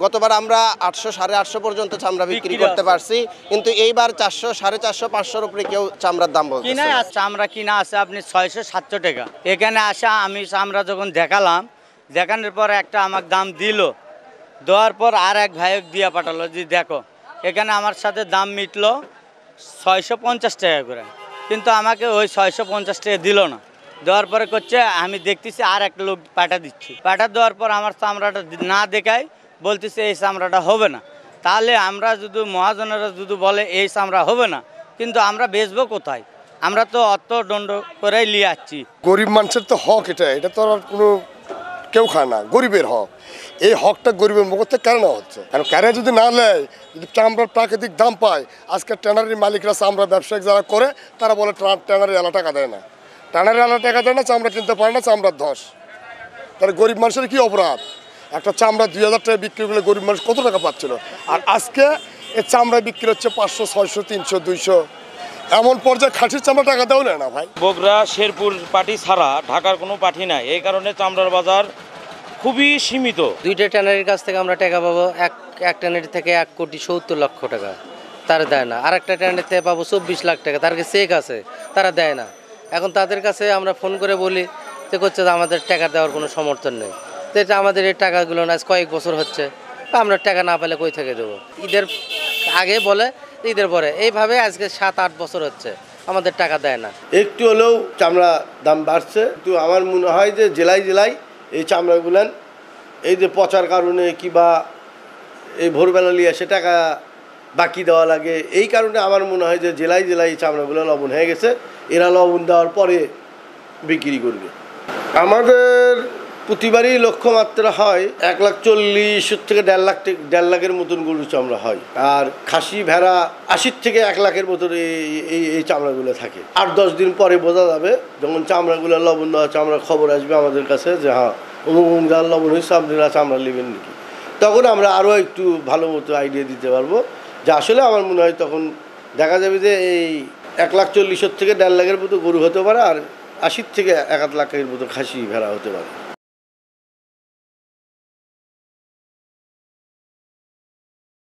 গতবার আমরা 800 850 পর্যন্ত চামড়া বিক্রি করতে পারছি, কিন্তু এইবার 400 450 500-র উপরে কেউ চামড়ার দাম বলতেছে। কিনা চামড়া কিনা আছে আপনি 600-700 টাকা। এখানে আসা আমি চামড়া যখন দেখালাম, দেখানোর পর একটা আমাকে দাম দিল, দেওয়ার পর আর এক ভাইক দিয়ে পাঠালো যে দেখো এখানে আমার সাথে দাম মিটলো 650 টাকা করে, কিন্তু আমাকে ওই 650 টাকা দিল না। দেওয়ার পরে করছে আমি দেখতেছি আর একটা লোক পাঠা দিচ্ছি, পাঠা দেওয়ার পর আমার চামড়াটা না দেখায় বলতেছে এই চামড়াটা হবে না। তাহলে আমরা যদি মহাজনেরা যদি বলে এই চামড়া হবে না, কিন্তু আমরা বেচবো কোথায়? আমরা তো অত দণ্ড করেই নিয়ে আসছি। গরিব মানুষের তো হক, এটা তো আর কোনো কেউ খায় না, গরিবের হক। এই হকটা গরিবের মুখ থেকে কেন হচ্ছে? কারণ ক্যারে যদি না নেয়, যদি চামড়ার প্রাকৃতিক দাম পায়, আজকে ট্যানারির মালিকরা চামড়া ব্যবসায়িক যারা করে তারা বলে ট্যানারি এলা টাকা দেয় না, ট্যানারি এলা টাকা দেয় না, চামড়া কিনতে পারে না, চামড়ার ধস। তাহলে গরিব মানুষের কি অপরাধ? একটা চামড়া 2000 টাকা বিক্রি করলে গরিব মানুষ কত টাকা পাচ্ছিল, আর আজকে এই চামড়া বিক্রি হচ্ছে 500 600 300 200, এমন পর্যায়ে খাসির চামড়া টাকা দেওয়া না ভাই। বগুড়া শেরপুর পাটি ছাড়া ঢাকার কোনো পাটি নাই, এই কারণে চামড়ার বাজার খুবই সীমিত। দুইটা ট্যানারির কাছ থেকে আমরা টাকা পাবো, এক ট্যানারি থেকে 1,70,00,000 টাকা, তারা দেয় না। আর একটা ট্যানারি থেকে পাবো 24 লাখ টাকা, তার কাছে চেক আছে, তারা দেয় না। এখন তাদের কাছে আমরা ফোন করে বলি যে করছে যে আমাদের টাকা দেওয়ার কোনো সমর্থন নেই। তো এটা আমাদের এই টাকাগুলো না কয়েক বছর হচ্ছে, আমরা টাকা না পেলে কই থেকে দেবো? ঈদের আগে বলে ঈদের পরে, এইভাবে আজকে 7-8 বছর হচ্ছে আমাদের টাকা দেয় না। একটু হলেও চামড়া দাম বাড়ছে, কিন্তু আমার মনে হয় যে জেলায় জেলায় এই চামড়াগুলান এই যে পচার কারণে কিংবা এই ভোরবেলা নিয়ে এসে টাকা বাকি দেওয়া লাগে, এই কারণে আমার মনে হয় যে জেলায় জেলায় এই চামড়াগুলো লবণ হয়ে গেছে, এরা লবণ দেওয়ার পরে বিক্রি করবে। আমাদের প্রতিবারই লক্ষ্যমাত্রা হয় 1,40,000 থেকে 1.5 লাখের মতন গরু চামড়া হয়, আর খাসি ভেড়া 80 থেকে 1 লাখের মতন এই চামড়াগুলো থাকে। 8-10 দিন পরে বোঝা যাবে, যখন চামড়াগুলো লবণ দেওয়া চামড়ার খবর আসবে আমাদের কাছে যে হ্যাঁ অমুক যার লবণ হয়েছে, আপনারা চামড়া নেবেন নাকি, তখন আমরা আরও একটু ভালো মতো আইডিয়া দিতে পারবো। যে আসলে আমার মনে হয় তখন দেখা যাবে যে এই 1,40,000 থেকে 1.5 লাখের মতো গরু হতে পারে, আর 80 থেকে 1 লাখের মতো খাসি ভেড়া হতে পারে।